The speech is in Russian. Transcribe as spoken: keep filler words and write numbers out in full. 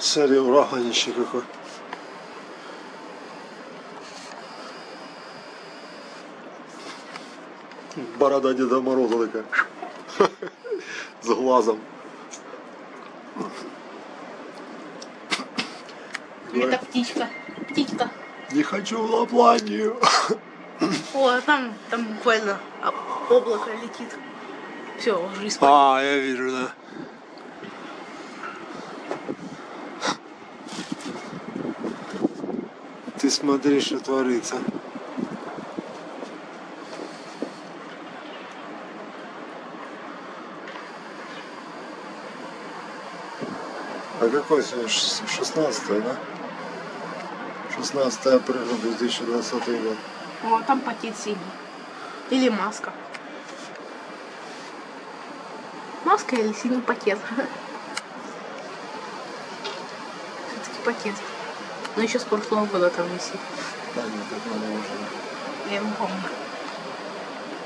Смотри, ураганище какой. Борода Деда Мороза такая. С глазом. Это птичка. Птичка. Не хочу в Лапландию. О, там, там буквально облако летит. Все, уже спать. А, я вижу, да. Ты смотри, что творится. А какой сегодня? шестнадцатое, да? шестнадцатое апреля две тысячи двадцатый год. О, там пакет синий. Или маска. Маска или синий пакет. Все-таки пакет. Но еще с прошлого года там висит. Да нет, это надо уже. Я ему помню.